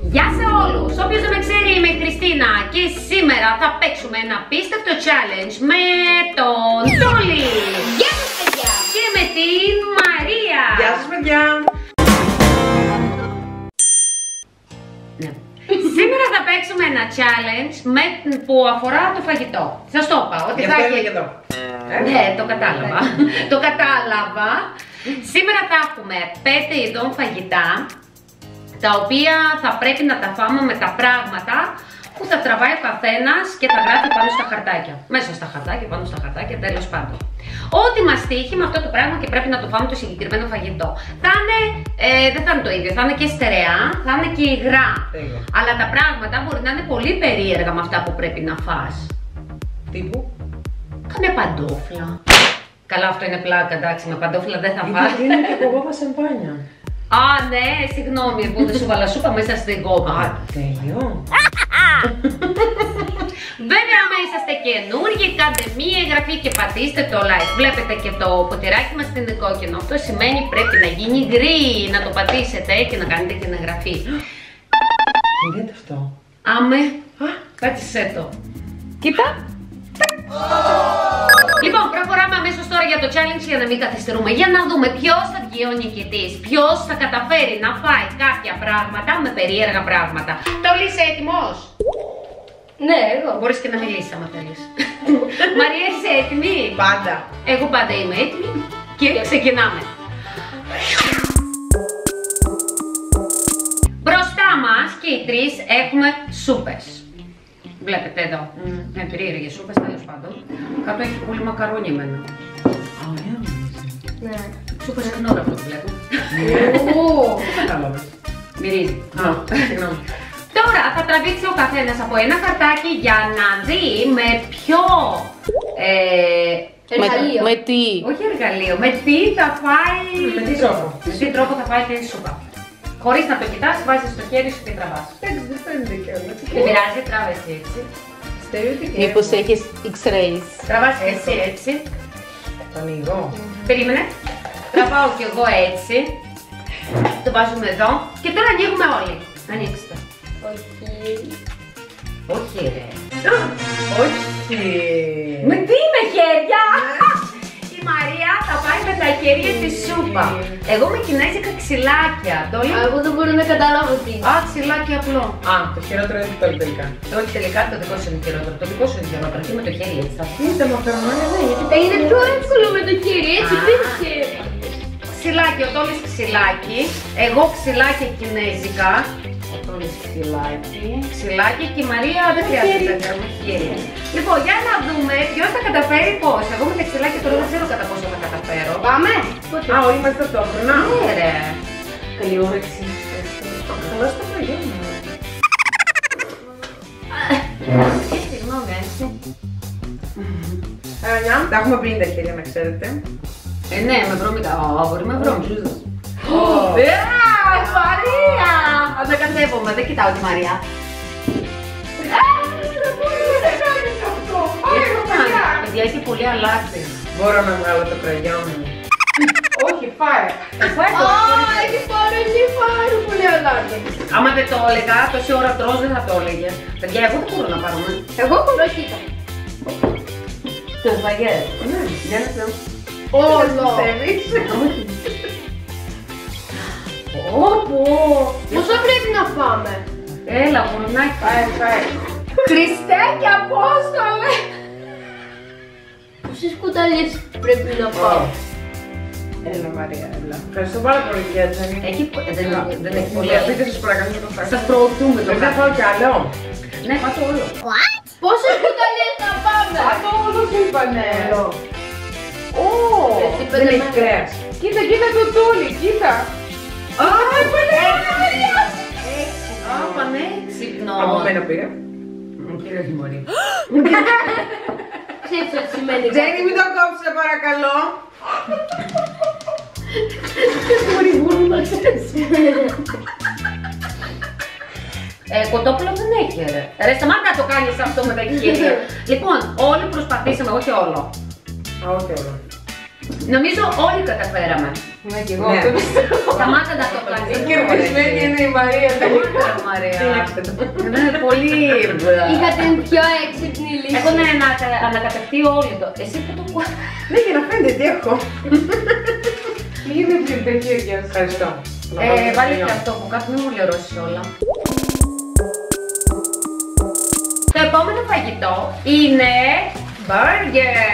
Γεια σε όλους! Όποιος δεν με ξέρει, είμαι η Χριστίνα και σήμερα θα παίξουμε ένα απίστευτο challenge με τον Τόλι. Γεια σας παιδιά! Και με την Μαρία. Γεια σας παιδιά! Ναι. Σήμερα θα παίξουμε ένα challenge που αφορά το φαγητό. Σας το είπα ότι θα έχει... και εδώ. Ναι, το κατάλαβα. Το κατάλαβα. Σήμερα θα έχουμε 5 ειδών φαγητά, τα οποία θα πρέπει να τα φάμε με τα πράγματα που θα τραβάει ο καθένας και θα γράφει πάνω στα χαρτάκια. Μέσα στα χαρτάκια, πάνω στα χαρτάκια, τέλος πάντων. Ό,τι μας τύχει με αυτό το πράγμα και πρέπει να το φάμε το συγκεκριμένο φαγητό. Θα είναι, δεν θα είναι το ίδιο, θα είναι και στερεά, θα είναι και υγρά. Αλλά τα πράγματα μπορεί να είναι πολύ περίεργα με αυτά που πρέπει να φας. Τύπου? Κάνε παντόφλα. Καλά, αυτό είναι πλάκα, εντάξει, με παντόφλα δεν θα φας. Είναι και κοκόβα σαμπάνια. Α, ναι, συγγνώμη, εγώ δεν σου βάλα σούπα μέσα στην κόβα. Α, τέλειο. Βέβαια, άμα είσαστε καινούργοι, κάντε μία εγγραφή και πατήστε το like. Βλέπετε και το ποτηράκι μας είναι κόκκινο. Αυτό σημαίνει πρέπει να γίνει γκρι, να το πατήσετε και να κάνετε και την εγγραφή. Γίνεται αυτό. Άμε, πάτησέ το. Κοίτα! Λοιπόν, προχωράμε αμέσως τώρα για το challenge για να μην καθυστερούμε. Για να δούμε ποιος θα βγει ο νικητής, ποιος θα καταφέρει να φάει κάποια πράγματα με περίεργα πράγματα. Τόλι, είσαι έτοιμος? Ναι, εγώ. Μπορείς και να μιλήσεις άμα θέλεις. Μαρία, είσαι έτοιμη? Πάντα. Εγώ πάντα είμαι έτοιμη και ξεκινάμε. Μπροστά μας και οι τρεις έχουμε σούπες. Βλέπετε εδώ, με περίεργες σούπες, τέλος πάντων. Κάτω έχει πολύ μακαρόνι εμένα. Ναι. Σούπες εκνόρα αυτό που βλέπω. Κατάλαβες. Μυρίζει. Συγγνώμη. Τώρα θα τραβήξει ο καθένας από ένα χαρτάκι για να δει με ποιο... Εργαλείο. Με τι? όχι εργαλείο, με τι θα φάει... Με τι τρόπο? Με τι τρόπο θα φάει τη σούπα. Χωρίς να το κοιτάς, βάζεις το χέρι σου και τραβάς. Εντάξει, δεν φαίνεται κιόλας. Δεν πειράζει, τράβα εσύ έτσι. Στερεότυπη. Μήπως έχεις X-rays? Τραβάς εσύ έτσι. Το ανοίγω. Περίμενε. Τραβάω κι εγώ έτσι. Το βάζουμε εδώ. Και τώρα ανοίγουμε όλοι. Ανοίξτε. Όχι. Όχι ρε. Όχι. Με τι με χέρια! Η Μαρία θα πάει με τα χέρια τη σούπα. Εγώ με κινέζικα ξυλάκια. Εγώ δεν μπορώ να καταλάβω τι είναι. Α, ξυλάκι απλό. Α, το χειρότερο είναι το τελικά. Όχι, τελικά το δικό σου είναι χειρότερο. Το δικό σου είναι χειρότερο. Και με το χέρι έτσι θα πει. Τι τα μακαρονάκια δεν είναι. Είναι πιο εύκολο με το χέρι, έτσι πήρε. Ξυλάκι, ο Τόλης ξυλάκι. Εγώ ξυλάκι κινέζικα. Ο Τόλης ξυλάκι και η Μαρία δεν χρειάζεται να κάνουμε χέρια. Λοιπόν, για να δούμε ποιος θα καταφέρει πώς. Εγώ με τα ξυλάκια τώρα δεν ξέρω κατά πόσο θα καταφέρω. Πάμε! Α, όλοι είμαστε ταυτόχρονα. Ναι ρε. Καλή όρεξη. Καλά στο πρωί μου. Συγγνώμη, έτσι. Τα έχουμε πριν τα χέρια να ξέρετε. Ναι, με βρώμικα. Μπορεί με βρώμικα. Μαρία! Ανακατεύομαι, δεν κοιτάω τη Μαρία. Παιδιά, έχει πολύ αλάτι. Μπορώ να βγάλω το κραγιόν μου. Όχι, φάει. Έχει πάρα πολύ αλάτι. Άμα δεν το έλεγα, τόση ώρα τρως δεν θα το έλεγε. Παιδιά, εγώ δεν μπορώ να πάρω. Εγώ κολοκύτα. Το μπαγκέτ. Ναι, Για να ξέρω. Όλο. Όπο! Πόσο πρέπει να φάμε? Έλα, γουρνάκι. Φάει. Χριστέ και Απόστολε! Πόσες κουταλιές πρέπει να φάω? Έλα Μαρία, έλα. Ευχαριστώ πάρα πολύ για Τζένι. Δεν έχει πολύ Πείτε αλήθεια. σας παρακαλώ το φάω. Σας προωθούμε το Δεν θα κάτι. φάω κι άλλο. Ναι, φάτε όλο. Πόσες κουταλιές να πάμε? Αυτό όλο σου είπανε. Ω, Έτσι, δεν πέντε έχει μέρες. κρέας. Κοίτα, κοίτα το τούλι, κοίτα. Α, πανέξυπνο. Από μένα πήρε. Κύριε Δημορή. Ξέρεις ότι σημαίνει Τζένι, μην το κόψεις, σε παρακαλώ. Κοτόπουλο δεν έχει ρε. Ρε σταμάτα να το κάνεις αυτό με τα χέρια. Λοιπόν, όλοι προσπαθήσαμε, όχι όλο. Όχι όλο. Νομίζω όλοι καταφέραμε. Είμαι και εγώ. Ναι. Σταμάτα να το Η πλανείς. κερδισμένη είναι η Μαρία. Σταμάτα, Μαρία. Είναι πολύ... Είχα την πιο έξυπνη λύση. Έχουν ανακατευτεί όλοι το. Εσύ που το πω. Ναι, για να φαίνεται τι έχω. Είδε πριν τα χέρια σου. Ευχαριστώ. Βάλε και αυτό που κάτω, μην μου λερώσεις όλα. Το επόμενο φαγητό είναι burger.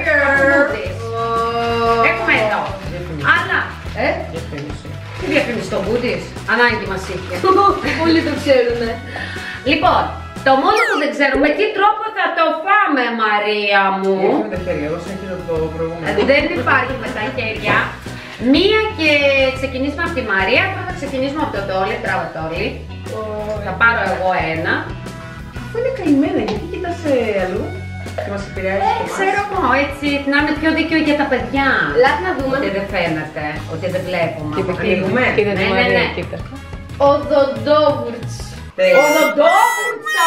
Έχουμε εδώ. Αλλά, τι διαφήμιση το Μπούντις, ανάγκη μας είχε. Όλοι το ξέρουνε. Λοιπόν, το μόνο που δεν ξέρω με τι τρόπο θα το φάμε, Μαρία μου. Με τα χέρια, εγώ συνεχίζω το προηγούμενο. Δεν υπάρχει με τα χέρια. Μία και ξεκινήσουμε από τη Μαρία, τώρα θα ξεκινήσουμε από το Τόλι, τράβα Τόλι. Θα πάρω εγώ ένα. Αφού είναι καημένα, γιατί κοιτάς αλλού και μας επηρεάζει και εμάς. Ξέρω εγώ, έτσι να είναι πιο δίκαιο για τα παιδιά. Λάθη να δούμε. Ότι δεν φαίνεται, ότι δεν βλέπουμε. Κοίτα, Ανοίγουμε. κοίτα τη Ναι, ναι, Μαρία, ναι. κοίτα. Οδοντόβουρτς. Οδοντόβουρτσα!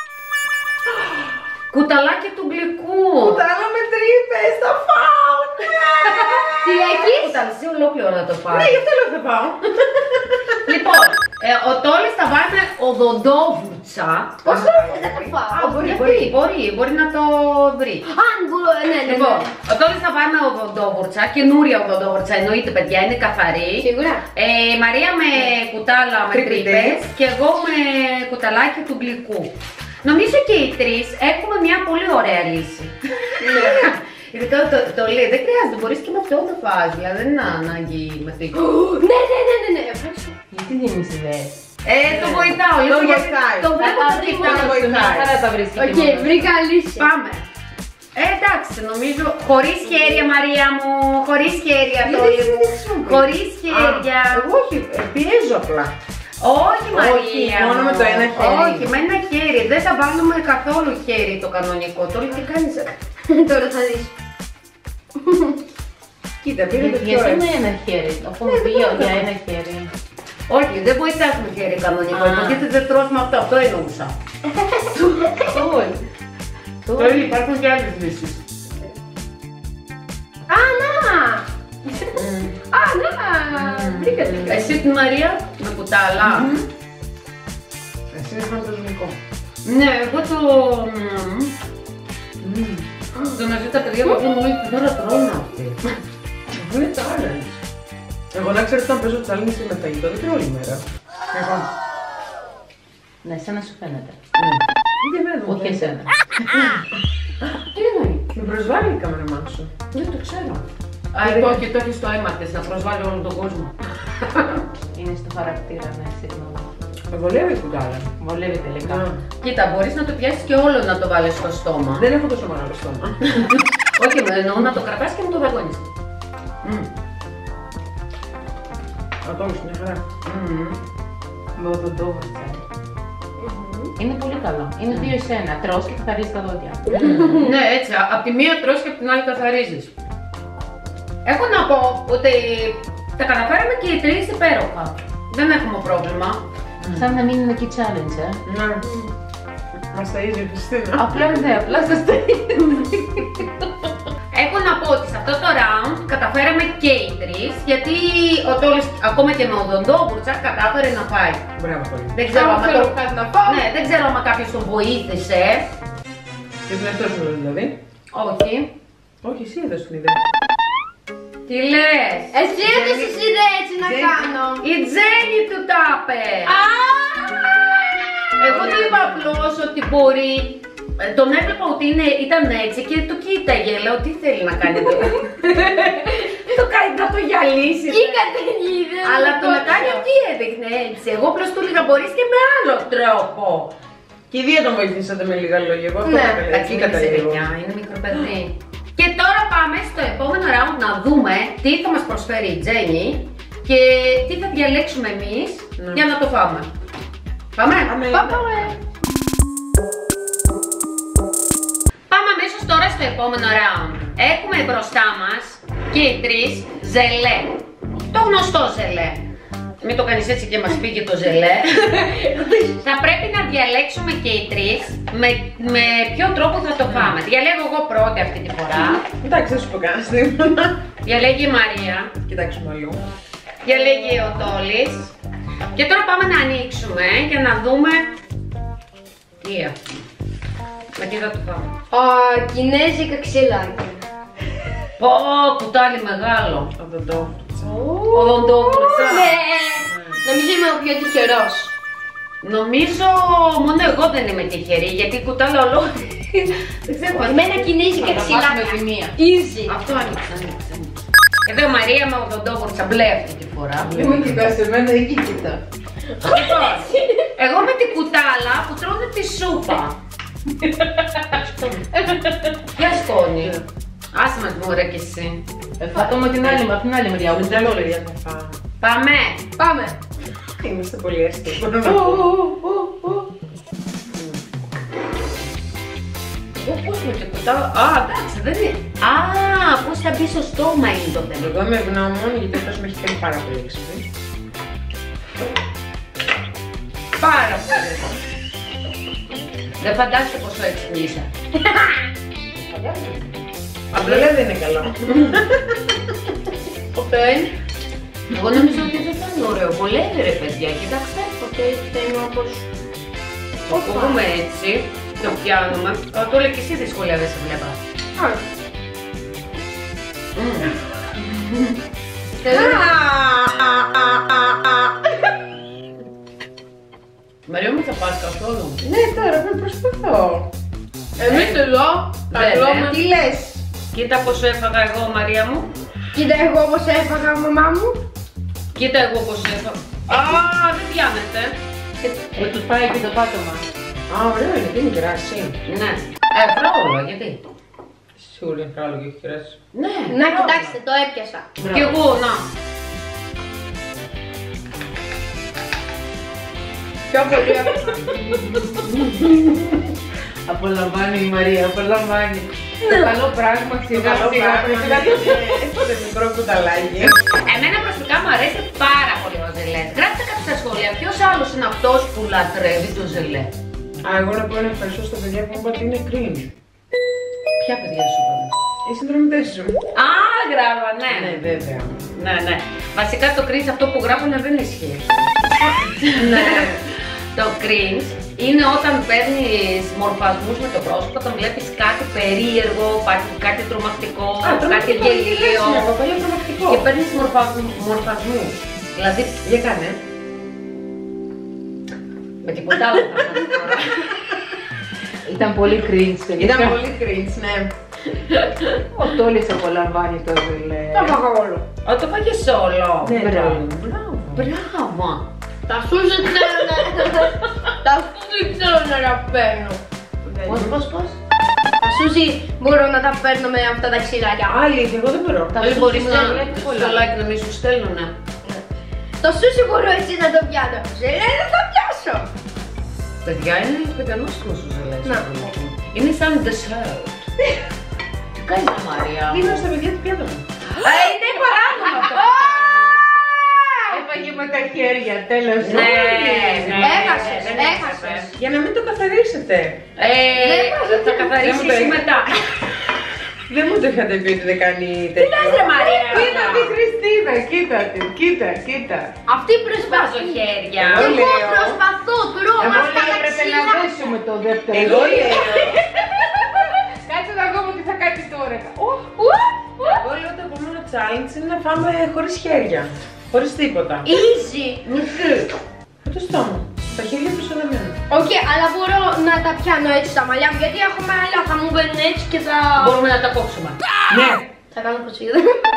Κουταλάκι του γλυκού. Κουτάλα με τρύπες, θα φάω, ναι! Τι έχεις? Κουταλσί ολόκληρο να το Ναι, πάρει. γι' αυτό λέω θα πάω. Λοιπόν, ο Τόλης θα βάλει οδοντόβουρτσα. Πώς θέλετε να το φάω? Μπορεί να το βρει. Αν μπορώ, ναι. Λοιπόν, ο Τόλης θα βάλουμε οδοντόβουρτσα, καινούρια οδοντόβουρτσα, εννοείται παιδιά, είναι καθαρή. Σίγουρα. Η Μαρία με κουτάλα με Τρύπες. τρύπες και εγώ με κουταλάκι του γλυκού. Νομίζω και οι τρεις έχουμε μια πολύ ωραία λύση. Ειδικά το λέει, δεν χρειάζεται, μπορείς και με αυτό να φας, δηλαδή δεν είναι ανάγκη με τίκο. Ναι. Ευχαριστώ. Γιατί δεν είμαι ιδέες. Το βοηθάω, Το λίγο, γιατί βοηθάει. το βλέπω Α, στο τίποτα. TikTok. βοηθάει. Μια χαρά τα βρίσκει. Οκ, βρήκα λύση. Πάμε. Εντάξει, νομίζω. Χωρίς χέρια, Μαρία μου. Χωρίς χέρια, Γιατί Τόλι δεν μου. χρησιμοποιείς? Χωρίς χέρια. Εγώ όχι, πιέζω απλά. Όχι, Μαρία. μόνο μου. με το ένα χέρι. Όχι, με ένα χέρι. Δεν θα βάλουμε καθόλου χέρι το κανονικό. Τόλι, τι κάνεις. Τώρα θα δεις. Κοίτα, πήρε το πιο Γιατί με εύκολο. ένα χέρι. Έχουμε πει για ένα χέρι. Όχι, δεν βοηθάς με χέρι κανονικό. Α. Υποτίθεται δεν τρως με αυτό. Αυτό εννοούσα. Τόλι. Τόλι, υπάρχουν και άλλες λύσεις. Α, να! Βρήκα την. Εσύ την Μαρία με κουτάλα. Εσύ είναι φαντασμικό. Ναι, εγώ το. Το να ζει τα παιδιά που βγουν όλη την ώρα τρώνε αυτοί. Αφού είναι challenge. Εγώ να ξέρω όταν παίζω challenge με φαγητό, δεν τρώω όλη μέρα. Εγώ. Ναι, εσένα σου φαίνεται. Δεν εμένα μου Όχι φαίνεται. εσένα. Τι εννοεί. Με προσβάλλει η καμεραμά σου. Δεν το ξέρω. Α, και το έχει στο αίμα της να προσβάλλει όλο τον κόσμο. Είναι στο χαρακτήρα, ναι, συγγνώμη. Με βολεύει η κουτάλα. Βολεύει τελικά. Να. Κοίτα, μπορείς να το πιάσεις και όλο να το βάλεις στο στόμα. Δεν έχω τόσο μεγάλο στόμα. Όχι, εννοώ να το κρατάς και να το δαγκώνεις. Ατόμως, μια χαρά. Με οδοντόβουρτσα. Είναι πολύ καλό. Είναι δύο εσένα. Τρως και καθαρίζεις τα δόντια. Ναι, έτσι. Απ' τη μία τρως και απ' την άλλη καθαρίζεις. Έχω να πω ότι τα καταφέραμε και οι τρεις υπέροχα. Δεν έχουμε πρόβλημα. Σαν να μην είναι και challenge, Να. Μας ταΐζει η Χριστίνα. Απλά ναι, απλά σας το Έχω να πω ότι σε αυτό το round καταφέραμε και οι τρεις, γιατί ο Τόλης ακόμα και με οδοντόβουρτσα κατάφερε να φάει. Μπράβο πολύ. Δεν ξέρω Αν άμα θέλω το... κάτι να φάω. Ναι, δεν ξέρω άμα κάποιος τον βοήθησε. Και την αυτό σου δηλαδή. Όχι. Όχι, εσύ έδωσες την ιδέα. Τι λες. Εσύ έδωσες ιδέα έτσι να Τζέννη. κάνω. Η Τζέννη του τα είπε. Εγώ του είπα απλώς ότι μπορεί. Τον έβλεπα ότι ήταν έτσι και το κοίταγε. Λέω τι θέλει να κάνει εδώ. Το κάνει να το γυαλίσει. Είχα την ιδέα. Αλλά το να κάνει τι έδειχνε έτσι. Εγώ απλώς του έλεγα μπορείς και με άλλο τρόπο. Και οι δύο τον βοηθήσατε με λίγα λόγια. Εγώ αυτό Ναι, έκανα. Εντάξει, Εκεί είναι καταλήγω. παιδιά, είναι μικρό παιδί. Και τώρα πάμε στο επόμενο round να δούμε τι θα μας προσφέρει η Τζέννη και τι θα διαλέξουμε εμείς για να το φάμε. Πάμε! Πάμε. Πάμε αμέσως τώρα στο επόμενο round. Έχουμε μπροστά μας και οι τρεις ζελέ. Το γνωστό ζελέ. Μην το κάνεις έτσι και μας πήγε το ζελέ. Θα πρέπει να διαλέξουμε και οι τρεις με ποιο τρόπο θα το φάμε. Διαλέγω εγώ πρώτη αυτή τη φορά. Εντάξει, δεν σου πω κανένα τίποτα. Διαλέγει η Μαρία. Κοιτάξουμε αλλού. Διαλέγει ο Τόλης. Και τώρα πάμε να ανοίξουμε για να δούμε τι έχουμε. Με τι θα το φάμε. Κινέζικα ξυλάκια. Πω, κουτάλι μεγάλο. Οδοντόβουρτσα. Οδοντόβουρτσα. Ναι. Νομίζω είμαι ο πιο τυχερός. Νομίζω μόνο εγώ δεν είμαι τυχερή, γιατί κουτάλα ολόκληρη. Δεν ξέρω πώς. Εμένα κινέζικα Θα τα φάσουμε ξυλάκια. τη μία. Easy. Αυτό άνοιξε. Εδώ η Μαρία με οδοντόβουρτσα μπλε αυτή τη φορά. Δεν με κοιτάς εμένα, εκεί κοιτά. Λοιπόν, εγώ με την κουτάλα που τρώνε τη σούπα. Ποια σκόνη. Άσε με μωρέ κι εσύ. Θα το με την άλλη, από την άλλη μεριά. Με τα λόγια θα φάω. Πάμε. Πάμε. Είμαστε πολύ αστείοι. Μπορώ να πω. Πώς με την κουτάλα. Α, εντάξει, δεν είναι. Α, πώς θα μπει στο στόμα είναι το θέμα. Εγώ είμαι ευγνώμων γιατί αυτός με έχει κάνει πάρα πολύ έξυπνη. Πάρα πολύ. Δεν φαντάζεσαι πόσο έξυπνη είσαι. Απλά δεν είναι καλό. Οκ. Εγώ νομίζω ότι δεν θα είναι ωραίο. Βολεύει ρε παιδιά, κοιτάξτε. Οκ, θέλω όπως... Το πούμε έτσι, το πιάνουμε. Το λέει και εσύ δυσκολεύεσαι βλέπα. Μαρία μου θα πας καθόλου. Ναι, τώρα με προσπαθώ. Εμείς εδώ θα βέβαια. τρώμε. Τι λες? Κοίτα πόσο έφαγα εγώ Μαρία μου. Κοίτα εγώ όπως έφαγα μαμά μου. Κοίτα εγώ πόσο έφαγα. Α, δεν πιάνεται. Του πάει και το πάτωμα. Α, ωραίο είναι, τι είναι κράσι. Ναι. Φράουλα, γιατί. Σίγουρα είναι κράλο και έχει κράσι. Ναι. Να κοιτάξτε, το έπιασα. Κι εγώ, να. Πιο πολύ έφαγα. Απολαμβάνει η Μαρία, απολαμβάνει. Το καλό πράγμα σιγά σιγά πρέπει να το Το μικρό κουταλάκι. Εμένα προσωπικά μου αρέσει πάρα πολύ ο ζελέ. Γράψτε κάτι στα σχόλια. Ποιος άλλος είναι αυτός που λατρεύει το ζελέ. Α, εγώ να πω ένα ευχαριστώ στα παιδιά που μου είπα ότι είναι cringe. Ποια παιδιά σου είπατε? Οι συνδρομητές σου. Α, γράβα, ναι. Ναι, βέβαια. Ναι, ναι. Βασικά το cringe αυτό που γράφουνε δεν ισχύει. Ναι. Το cringe είναι όταν παίρνεις μορφασμούς με το πρόσωπο, όταν βλέπεις κάτι περίεργο, κάτι τρομακτικό, κάτι γελίο Πολύ τρομακτικό. και παίρνεις μορφασμούς. Δηλαδή, Για κάνε. με τίποτα άλλο θα κάνεις τώρα. Ήταν πολύ cringe τελικά. Ήταν πολύ cringe, ναι. Ο Τόλης απολαμβάνει το ζελέ. Το έφαγα όλο. Α, το φάγες όλο. Ναι, μπράβο. Μπράβο. Τα σούζι ξέρω να... Τα σούζι ξέρω να παίρνω. Πώς. Τα σούζι μπορώ να τα παίρνω με αυτά τα ξυλάκια. Αλήθεια, εγώ δεν μπορώ. Δεν μπορείς να βλέπεις πολλά. στο like να μην σου στέλνουνε. Το σούσι μπορώ έτσι να το πιάνω. Ζελέ δεν θα πιάσω. Παιδιά, είναι πεντανόστιμο σου ζελές. Να. Είναι σαν dessert. Τι κάνεις Μαρία μου? Δίνω στα παιδιά του πιάτο μου. Είναι παράδειγμα αυτό. Έφαγε με τα χέρια, τέλος. Ναι, Έχασες, δεν έχασες. Για να μην το καθαρίσετε. Θα καθαρίσεις εσύ μετά. Δεν μου το είχατε πει ότι δεν κάνει Τι λες ρε Μαρία? Κοίτα τη Χριστίνα, κοίτα την, κοίτα. Αυτή προσπαθώ. Βάζω χέρια. Εγώ Εγώ λέω. προσπαθώ, τρώω Εγώ αυτά λέει τα έπρεπε να ξυλάκια. δέσουμε το δεύτερο. Εγώ λέω. Κάτσε να δούμε τι θα κάνει τώρα. Εγώ λέω το επόμενο challenge είναι να φάμε χωρίς χέρια. Χωρίς τίποτα. Easy. Με το στόμα. Τα χέρια προσοδεμένα. Οκ, αλλά μπορώ να τα πιάνω έτσι στα μαλλιά μου γιατί έχω μαλλιά. Θα μου μπαίνουν έτσι και θα... Μπορούμε να τα κόψουμε. Ναι. Θα κάνω κοτσίδα.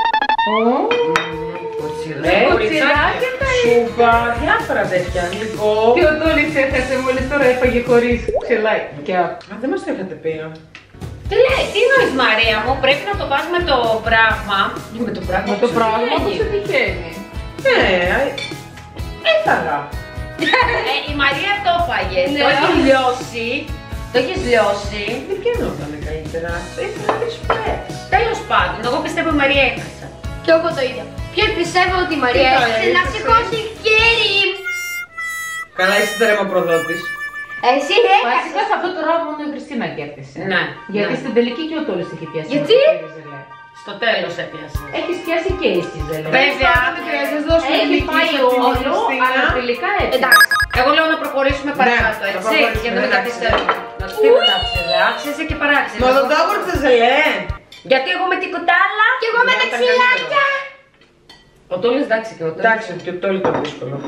Κοτσιδάκια τα Σούπα, διάφορα τέτοια. Υλικό. Τι ο Τόλης έχασε μόλις τώρα έφαγε χωρίς ξελάκι. Α, δεν μας το είχατε πει. Τι λέει, τι εννοείς Μαρία μου? Πρέπει να το βάζουμε το πράγμα. Με το πράγμα. Με το που πράγμα σου που βγαίνει. σου τυχαίνει. Ναι, έφαγα. Η Μαρία το έφαγε. Ναι. Το έχει λιώσει. Το έχεις λιώσει. Δεν πιανόταν καλύτερα. Ήθελα να δεις φορές. Τέλος πάντων, εγώ πιστεύω η Μαρία έχασε. Και εγώ το ίδιο. Ποιο πιστεύω ότι η Μαρία Τι έχασε να έχασες, σηκώσει χέρι. Καλά, είσαι τερματοδότης. Εσύ Βασικά σε αυτό το round μόνο η Χριστίνα κέρδισε. Ναι. Γιατί ναι. στην τελική και ο Τόλης έχει πιάσει. Γιατί? Στο τέλος έπιασε. Έχεις πιάσει και εσύ, Ζελέ. Βέβαια, Δεν χρειάζεται να δώσουμε Έχει νίκη πάει σε αυτήν την όλο, Χριστίνα. αλλά τελικά έτσι. Εντάξει. εγώ λέω να προχωρήσουμε παρακάτω, θα έτσι, προχωρήσουμε, για να μην εντάξει. καθυστερούμε. Να τους πει να άξιζε, άξιζε και παράξιζε. Μα τον τάγορφε Ζελέ. Γιατί εγώ με τίποτα άλλα. Και εγώ με τα ξυλάκια. Ο Τόλης εντάξει και ο Τόλης. Εντάξει, και το ήταν δύσκολο.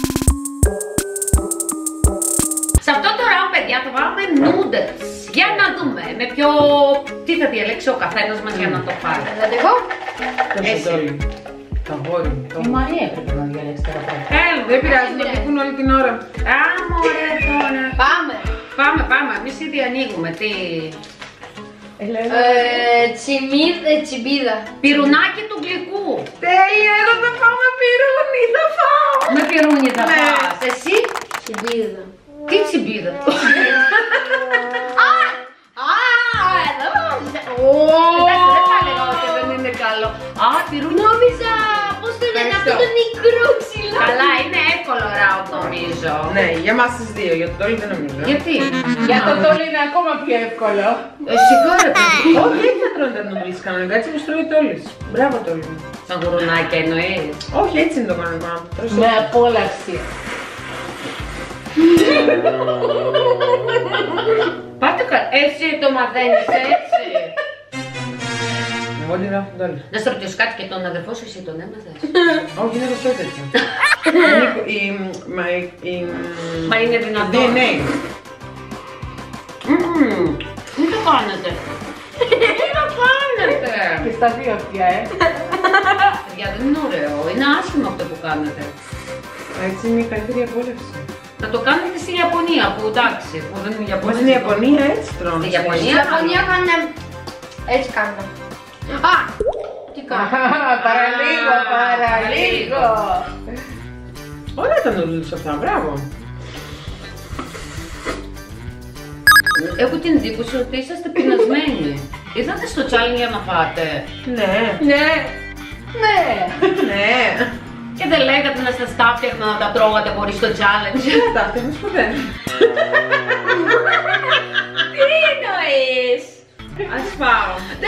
Σε αυτό το round, παιδιά, θα βάλουμε noodles. Για να δούμε με ποιο. Τι θα διαλέξει ο καθένας μας για να το πάρει. Δηλαδή εγώ. Εσύ. Τα γόρι μου. Η Μαρία έπρεπε να διαλέξει τώρα. Έλα, Δεν πειράζει, να βγουν όλη την ώρα. Α, μωρέ τώρα. Πάμε. Πάμε, εμείς ήδη ανοίγουμε. Τι. Τσιμπίδα. Πυρουνάκι του γλυκού. Τέλεια, εδώ θα πάω με πυρούνι, θα φάω. Με πυρούνι θα Ναι. πας. Εσύ. Τσιμπίδα. Τι τσιμπίδα. Εντάξει, δεν θα έλεγα ότι δεν είναι καλό. Α, πυρούνι. Νόμιζα πώς το λένε αυτό το μικρό ξυλό. Καλά, είναι εύκολο round νομίζω. Ναι, για εμάς τις δύο, για τον Τόλι δεν νομίζω. Γιατί. Για τον Τόλη είναι ακόμα πιο εύκολο. Σιγά ρε. Όχι, έτσι θα τρώνε τα νουντλς κανονικά, έτσι όπως τρώει ο Τόλης. Μπράβο Τόλι μου. Σαν γουρουνάκι εννοείς. Όχι, έτσι είναι το κανονικό. Με απόλαυση. Πάτε έτσι το μαθαίνεις έτσι. Εγώ την γράφω τον Τόλι. Να σε ρωτήσω κάτι και τον αδερφό σου εσύ τον έμαθες. Όχι, είναι το σώτερ. Μα είναι δυνατόν. DNA. Μην το κάνετε. Τι το κάνετε. Και στα δύο αυτιά, Παιδιά δεν είναι ωραίο. Είναι άσχημο αυτό που κάνετε. Έτσι είναι η καλύτερη απόλαυση. Να το κάνετε στη Ιαπωνία που εντάξει, που δεν είναι Μα Ιαπωνία. στην Ιαπωνία έτσι τρώνε. Στη Ιαπωνία. Στην Ιαπωνία κάνουν. Έτσι κάνουν. Α! Τι κάνουν. Παραλίγο. Όλα τα νουντλς αυτά, μπράβο. Έχω την εντύπωση ότι είσαστε πεινασμένοι. Ήρθατε στο challenge για να φάτε. Ναι. Ναι. Ναι. Ναι. Και δεν λέγατε να σας τα φτιάχνα να τα τρώγατε χωρίς το challenge. Δεν τα φτιάχνεις ποτέ. Τι εννοείς. Ας φάω.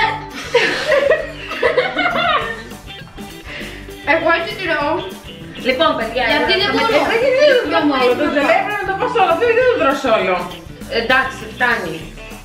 Εγώ έτσι τρώω. Λοιπόν, παιδιά, Γιατί θα δεν με- μπορώ. Δεν γίνεται να το τρώω όλο. Το ζελέ πρέπει να το πας όλο. Αυτό δεν το τρως όλο. Εντάξει, φτάνει.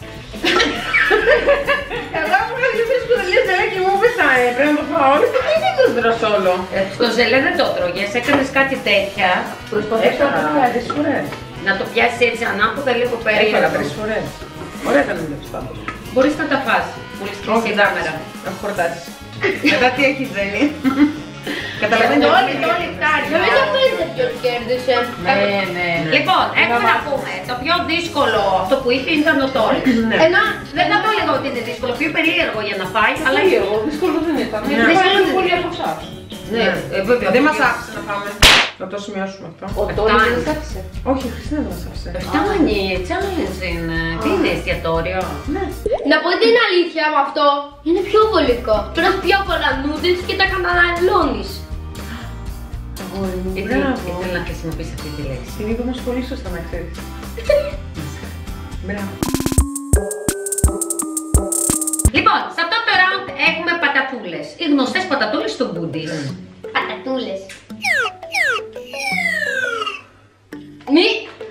Εγώ που είχα δύο τρεις κουταλιές ζελέ και μου είπες πρέπει να το φάω όλο. Γιατί δεν το τρως όλο. Στο ζελέ δεν το τρώγες, έκανες κάτι τέτοια. Προσπαθήσω να το Έφερα κάνεις. τρεις φορές. Να το πιάσεις έτσι ανάποδα λίγο Έφερα περίεργο. τρεις φορές. Ωραία τα νουντλς πάντως. Μπορείς να τα φας. Μόλις κλείσει η κάμερα. Έχω χορτάσει. Μετά τι έχει Ζένη. Καταλαβαίνετε Όλοι, όλοι φτάνει. Νομίζω αυτό είναι ποιος κέρδισε. Ναι. Λοιπόν, έχουμε να πούμε, το πιο δύσκολο αυτό που είχε ήταν ο Τόλης. Ναι. Ενώ Δεν θα το έλεγα ότι είναι δύσκολο, πιο περίεργο για να φάει, αλλά Αλλά εγώ, δύσκολο δεν ήταν. Ναι. Δύσκολο είναι πολύ από εσάς. ναι, βέβαια. Δεν μας άφησε να πάμε. Να το σημειώσουμε αυτό. Ο Τόλης δεν σ' άφησε. Όχι, η Χριστίνα δεν μας άφησε. Φτάνει, challenge είναι. Τι είναι εστιατόριο. να πω την αλήθεια με αυτό, είναι πιο βολικό. Τρως πιο πολλά noodles και τα καταναλώνεις. Γιατί ήθελα να χρησιμοποιήσει αυτή τη λέξη. Την είπε όμως πολύ σωστά να ξέρεις. Μπράβο. Λοιπόν, σε αυτό το round έχουμε πατατούλες. Οι γνωστές πατατούλες στο Μπούντις. Πατατούλες. Μη.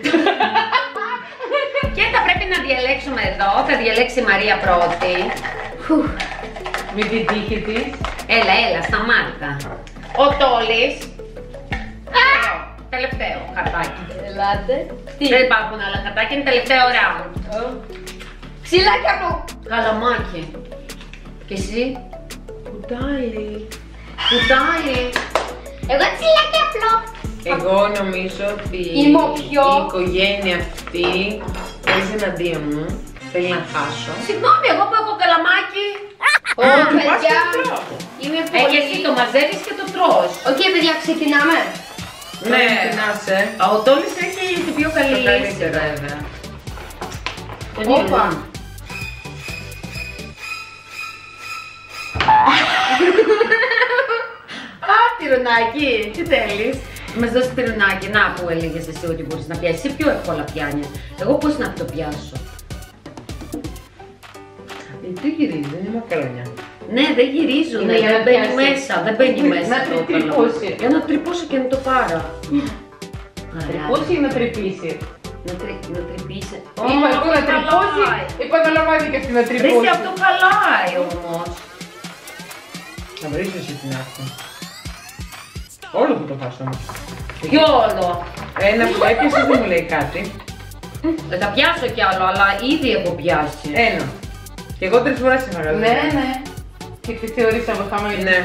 Και θα πρέπει να διαλέξουμε εδώ, θα διαλέξει η Μαρία πρώτη. Με την τύχη της. Έλα, σταμάτα. Ο Τόλης. Τελευταίο χαρτάκι. Ελάτε. Τι. Δεν υπάρχουν άλλα χαρτάκια, είναι τελευταίο round. Ξυλάκια μου. Καλαμάκι. Και εσύ. Κουτάλι. Κουτάλι. Εγώ ξυλάκια απλό. Εγώ νομίζω ότι Είμαι ο πιο- η οικογένεια αυτή παίζει εναντίον μου. Θέλει να χάσω. Συγγνώμη, εγώ που έχω καλαμάκι. Ω, και πας παιδιά. και τρώω. Είμαι Και πολύ. εσύ το μαζεύεις και το τρως. Οκ, παιδιά, ξεκινάμε. Ναι, θυμάσαι. Ο Τόλης έχει την πιο καλή Το λύση καλύτερο. βέβαια. Όπα. Α, τυρονάκι, τι θέλεις. Μας δώσει πυρηνάκι, να που έλεγες εσύ ότι μπορείς να πιάσεις. Εσύ πιο εύκολα πιάνει. Εγώ πώς να το πιάσω. Τι γυρίζει, δεν είναι μακαρόνια. Ναι, δεν γυρίζουν, Είναι για δεν να μπαίνει πιάσει. μέσα, δεν μπαίνει μέσα. Να το τρυπώσει. καλό. Για να τρυπώσει και να το πάρω. Να τρυπώσει ή να τρυπήσει. Να τρυπήσει. Είπα εγώ να τρυπώσει, επαναλαμβάνει και αυτή να Βρεις τρυπώσει. αυτό χαλάει όμως. Θα βρεις εσύ την άκρη. Όλο που το φας όμως. Κι όλο. Ένα που έπιασες δεν μου λέει κάτι. Θα πιάσω κι άλλο, αλλά ήδη έχω πιάσει. Ένα. Και εγώ 3 φορές έφαγα. Ναι, ναι. Και τι θεωρήσαμε χαμένη. Ναι.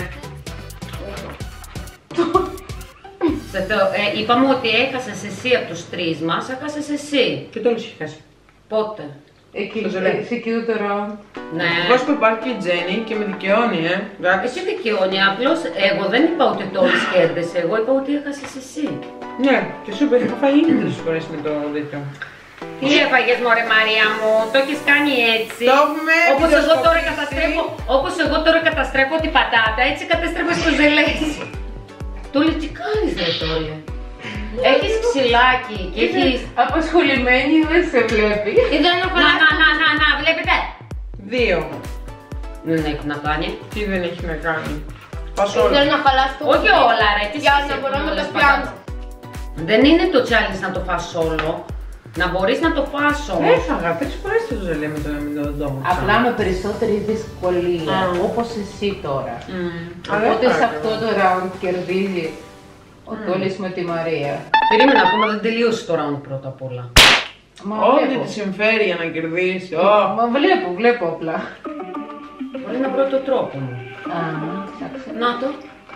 Είπαμε ότι έχασες εσύ από τους 3 μας, έχασες εσύ. Και το όλος είχε χάσει. Πότε? Εκεί, Το ζελέ. σε εκείνο το round. Ναι. Ευτυχώς που υπάρχει και η Τζέννη και με δικαιώνει, εντάξει. Εσύ δικαιώνει, απλώς εγώ δεν είπα ότι το όλες κέρδισε, εγώ είπα ότι έχασες εσύ. Ναι, και σου είπα, είχα φάει ήδη 3 φορές με το τέτοιο. Τι έφαγες μωρέ Μαρία μου, το έχεις κάνει έτσι. Το έχουμε Όπως εγώ τώρα καταστρέφω την πατάτα, έτσι καταστρέφω το ζελέτσι. Τόλι, τι κάνεις ρε Τόλι. Έχεις ξυλάκι και έχεις... Απασχολημένη δεν σε βλέπει. Να, βλέπετε. 2. Δεν έχει να κάνει. Τι δεν έχει να κάνει. Πας όλα. Θέλω να χαλάσει το Όχι όλα ρε, τι Για σχέση να μπορώ έχουν να όλες τα τις πιάνω. πατάτες. Δεν είναι το challenge να το φας όλο. Να μπορείς να το φας όμως. Έφαγα 3 φορές το ζελέ με το ντόμο. Απλά με περισσότερη δυσκολία, όπως εσύ τώρα. Οπότε σε αυτό το round κερδίζει ο Τόλης με τη Μαρία. Περίμενα ακόμα, δεν τελείωσε το round πρώτα απ' όλα. Μα Ό,τι βλέπω. τη συμφέρει για να κερδίσει. Μα βλέπω απλά. Μπορεί να βρω το τρόπο μου. Α, ψάξε. Να το.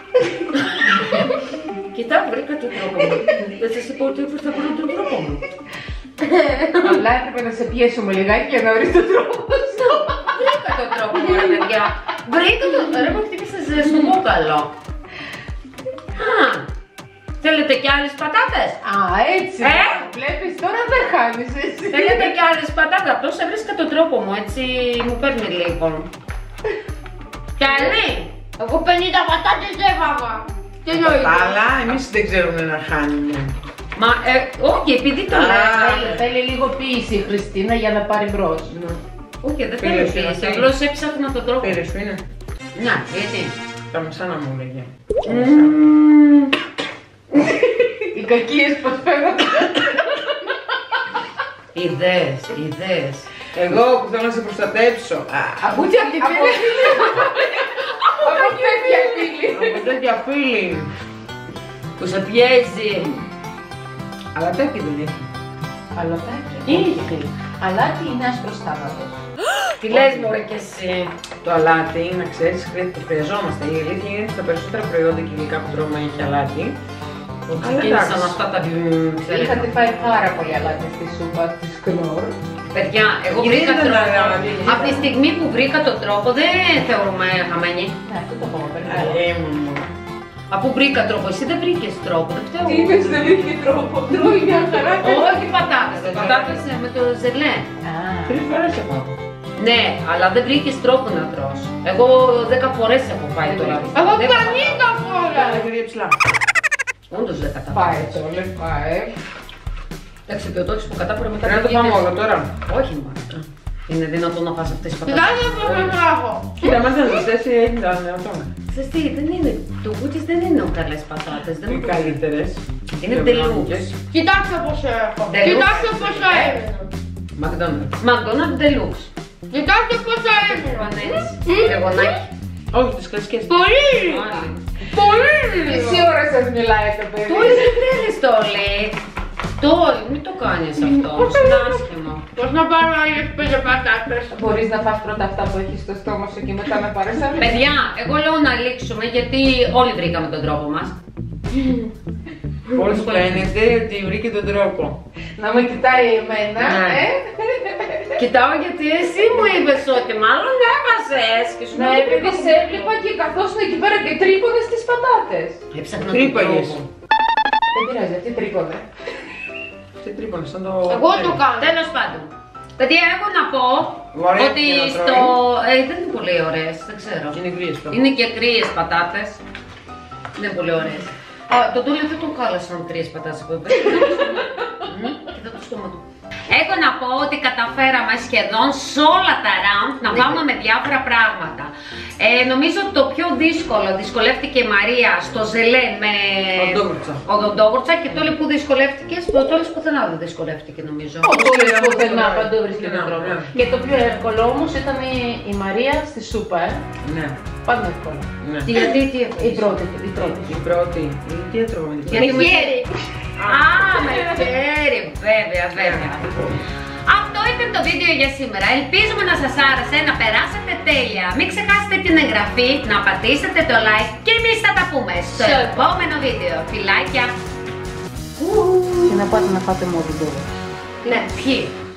Κοιτά, βρήκα το τρόπο μου. Δεν σας είπα ότι θα βρω τον τρόπο μου. Απλά έπρεπε να σε πιέσουμε λιγάκι για να βρεις τον τρόπο σου. Βρήκα το τρόπο μου, ρε παιδιά. Βρήκα το τρόπο. Ρε, μου χτύπησες στο κόκαλο. Θέλετε κι άλλες πατάτες? Α, έτσι. Ε? Βλέπεις, τώρα δεν χάνεις εσύ. Θέλετε κι άλλες πατάτες? Απλώς έβρισκα τον τρόπο μου, έτσι μου παίρνει λίγο. Κι άλλη. Εγώ 50 πατάτες έφαγα. Τι εννοείται. Αλλά εμείς δεν ξέρουμε να χάνουμε. Μα, όχι, επειδή το λέω. Θέλει λίγο ποίηση η Χριστίνα για να πάρει μπρος. Όχι, δεν Πήρε θέλω σου πίεση, αυτή. απλώς έψαχνα τον τρόπο. Πήρε σου είναι. Να, γιατί. Τα μεσάνα μου λέγε. Οι κακίες πως φαίνονται. Ιδέες. Εγώ που θέλω να σε προστατέψω. Από τι απ' την πύλη. Από τέτοια πύλη. Από τέτοια φίλη. Που σε πιέζει. Αλλά τέτοια δεν έχει. Αλατάκι. Είχε. Αλάτι είναι άσπρος θάνατος. Τι λες μωρέ κι εσύ. Το αλάτι, να ξέρεις, το χρειαζόμαστε. Η αλήθεια είναι ότι τα περισσότερα προϊόντα και υλικά που τρώμε έχει αλάτι. Ξεκίνησαν εντάξει. αυτά τα ξέρετε. Είχατε φάει πάρα πολύ αλάτι στη σούπα της Κνόρ. Παιδιά, εγώ Γιατί βρήκα δεν τρόπο. τα λέγαμε, Από τη στιγμή που βρήκα τον τρόπο δεν θεωρούμε χαμένη. Ναι, αυτό το έχω Αλλά περνάει. Αφού βρήκα τρόπο, εσύ δεν βρήκες τρόπο, δεν φταίω. Τι είπες, δεν βρήκε τρόπο. Τρώει μια χαρά. Όχι πατάτες, πατάτες με το ζελέ. Α, 3 φορές έχω. Ναι, αλλά δεν βρήκες τρόπο να τρως. Εγώ 10 φορές έχω πάει τώρα. Εγώ Δεν 50 φορές. Κάνε και 2 ψηλά. Όντως δεν κατάφερα. πάει το, λέει πάει. Εντάξει, και το έχεις που κατάφερα μετά. Πρέπει να το βγήκες. πάμε όλο τώρα. Όχι, μάλλον. Είναι δυνατόν να φας αυτές τις πατάτες. Κοιτάξτε πώς με γράφω. Κοίτα, μας δεν ζητές, ήταν αυτό. Ξέρεις τι, δεν είναι. Το Goodies δεν είναι καλές πατάτες. Δεν Οι είναι καλύτερες. Είναι πιο deluxe. δυναμικές. Κοιτάξτε πώς έχω. Deluxe. Κοιτάξτε πώς έμεινα. McDonald's. McDonald's Deluxe. Κοιτάξτε πώς έμεινα. Πανέτσι. Λεγονάκι. Όχι, τις κλασικές. Πολύ. Άλλη. Πολύ. Μισή ώρα σας μιλάει το παιδί. Τόλι δεν θέλεις Τόλι. Τόλι, μην το κάνεις αυτό. Είναι άσχημο. Πώς να πάρω άλλες 5 πατάτες. Μπορείς να φας πρώτα αυτά που έχεις στο στόμα σου και μετά να πάρεις άλλες. Παιδιά, εγώ λέω να λήξουμε γιατί όλοι βρήκαμε τον τρόπο μας. Όλους πλένετε ότι βρήκε τον τρόπο. Να με κοιτάει εμένα, Ναι. Κοιτάω γιατί εσύ μου είπες ότι μάλλον έβασες και σου Ναι, λέω επειδή σε έβλεπα και καθόσουν εκεί πέρα και τρύπωνες τις πατάτες. έψαχνα τον Τρύπαγες. τρόπο. Δεν πειράζει, αυτή τρύπωνε. Τι τρύπωνε, σαν το... Εγώ το κάνω. Τέλος πάντων. Παιδιά, έχω να πω Ωραία, ότι και να στο... δεν είναι πολύ ωραίες, δεν ξέρω. Είναι γρίες πρώτα. Είναι και κρύες πατάτες. Δεν είναι πολύ ωραίες. Τον Τόλι δεν τον κάλεσαν 3 πατάτες από εδώ. Κοίτα το στόμα του. Έχω να πω ότι καταφέραμε σχεδόν σε όλα τα round να πάμε με διάφορα πράγματα. Νομίζω ότι το πιο δύσκολο δυσκολεύτηκε η Μαρία στο ζελέ με οδοντόβουρτσα και Τόλι που δυσκολεύτηκες. Ο Τόλις πουθενά δεν δυσκολεύτηκε νομίζω. Ο Τόλις πουθενά παντού βρίσκει τον τρόπο. Και το πιο εύκολο όμως ήταν η Μαρία στη σούπα. Ναι. Πάντα εύκολο. Γιατί Η πρώτη. Η πρώτη. Τι έτρωγα με την πρώτη. Με χέρι. με χέρι, βέβαια. Αυτό ήταν το βίντεο για σήμερα. Ελπίζουμε να σας άρεσε, να περάσετε τέλεια. Μην ξεχάσετε την εγγραφή, να πατήσετε το like και εμείς θα τα πούμε στο επόμενο βίντεο. Φιλάκια! Και να πάτε να φάτε μόνο. Ναι, ποιοι?